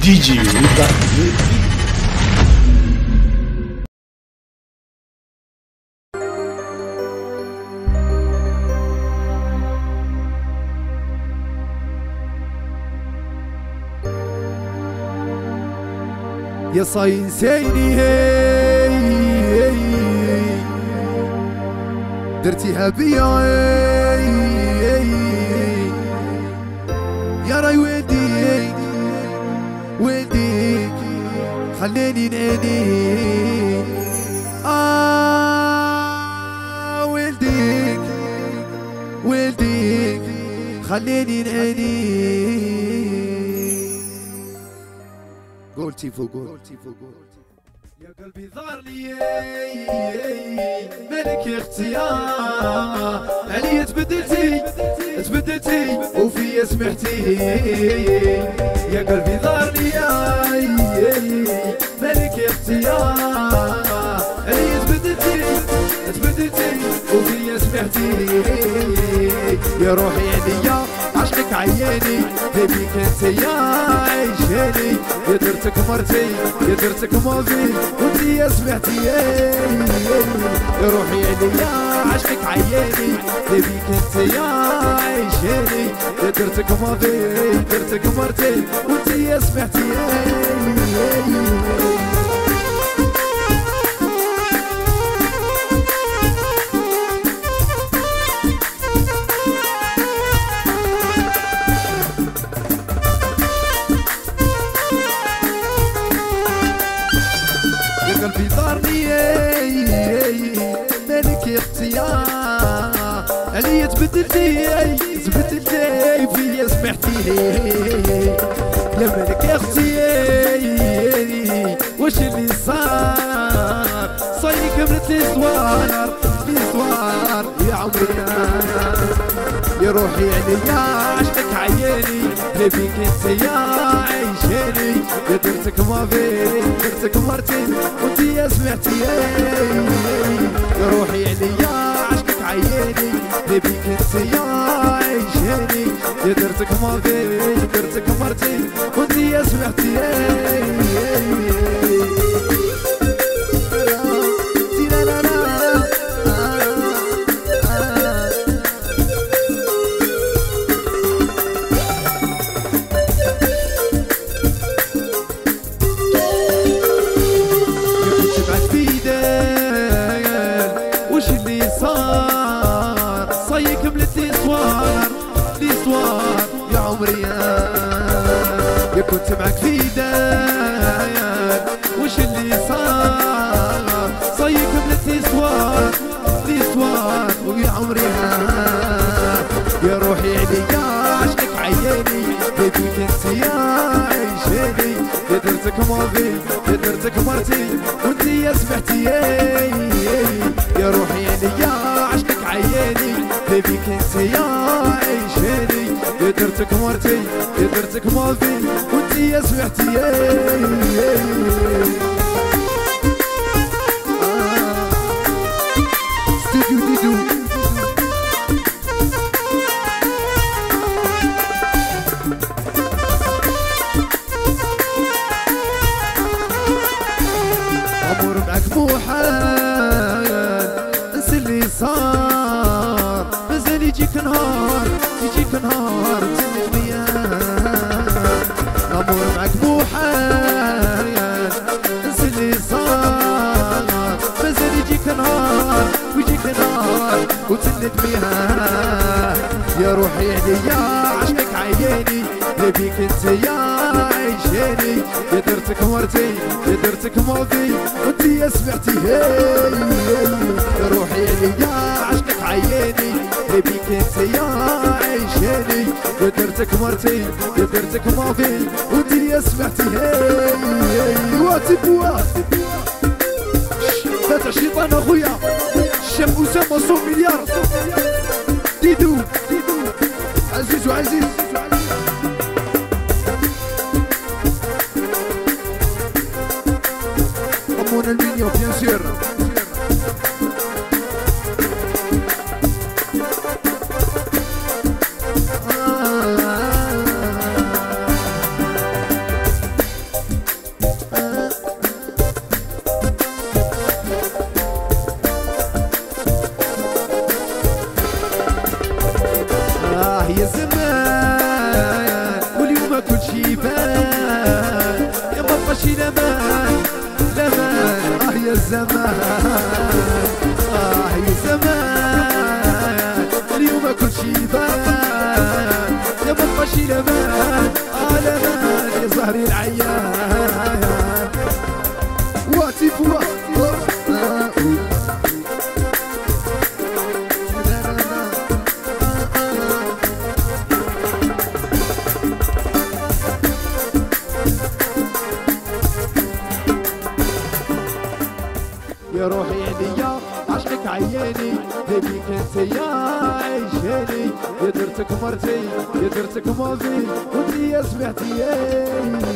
دي جي رضا. يا صاينسيني درتيها بيا يا راي وديك وديك خليني نعاني ولديك ولديك خليني نعاني. قولتي فوق يا قلبي ظهر لي ملك اختيار عليا تبدلتي وفيا سمحتي. يا قلبي ظهر لي ملك اختيار عليا تبدلتي وفيا سمحتي. يا روحي عليا عشقك عياني بيبيك انت يا عيشاني. يا درتك مرتي يا درتك ماضي وانتي يا سمعتي. يا روحي عليا عشقك عياني بيبيك انت يا عيشاني. يا درتك ماضي درتك مرتي وانتي يا سمعتي. قلبي ضارني مالك اختيار عليا تبدلتي فيا سمحتي. يا مالك اختياري واش اللي صار صاير كملت لي زوار يا عمرنا. يا روحي عليا عشقك عياني بيبيك انت يا عيشاني. يا درتك ماضي درتك مرتي وانتي يا سمعتي. يا روحي عليا عشقك عياني بيبيك انت يا عيشاني. يا درتك ماضي درتك مرتي وانتي يا سمعتي. صاير كملت لي صوار يا عمري. يا كنت معك في داير وش اللي صار صاير كملت لي صوار ويا عمري. يا روحي عليا عشقك عياني بيبيك انت يا عيشاني. يا درتك ماضي يا درتك مرتي وانتي يا سمعتي. يا روحي عليا عشقك عياني بيبيك انت يا عيشاني. يا درتك مرتي يا درتك ماضي وانتي يا سمعتي. ستوديو ديدو امور معك مو حال انسى اللي صار. مازال يجيك نهار تسلك بيا. الامور معك مو حال انسى اللي صار. مازال يجيك نهار وتسلك بيها. يا روحي عليا عشقك عياني بيبيك انت يا عيشاني. يا درتك مرتي يا درتك ماضي وانتي يا سمعتي. يا روحي عليا عشقك عياني بيبيك انت يا عيشاني. يا درتك مرتي يا درتك ماضي وانتي يا سمعتي. واتي بوا فاتح شيطان اخويا الشام اسامه 100 مليار. ديدو عزيز وعزيز رمونا المنيو بيان سير. واليوم كل شي بان يا ما بقاش الامان الامان يا الزمان يا الزمان اليوم كل شي بان يا ما بقاش الامان الامان يا زهري العيان واتي فوا يا روحي عليا عشقك عياني هذيك انت يا عيشاني يا درتك مرتي يا درتك ماضي وانت يا سمعتي